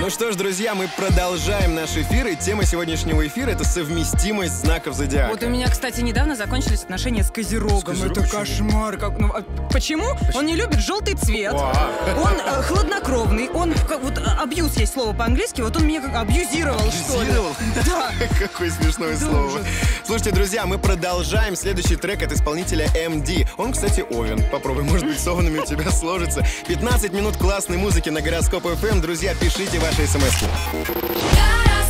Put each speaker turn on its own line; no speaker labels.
Ну что ж, друзья, мы продолжаем наш эфир, и тема сегодняшнего эфира — это совместимость знаков зодиака.
Вот у меня, кстати, недавно закончились отношения с Козерогом. Это
Почему?
кошмар. Почему? Он не любит желтый цвет. Он хладнокровный. Он, вот абьюз есть слово по-английски, вот он меня как абьюзировал, что ли. Да.
Какое смешное слово.
ужас.
Слушайте, друзья, мы продолжаем. Следующий трек от исполнителя MD. Он, кстати, овен. Попробуй, может быть, с овнами у тебя сложится. 15 минут классной музыки на Гороскоп FM. Друзья, пишите ваши смс-ки.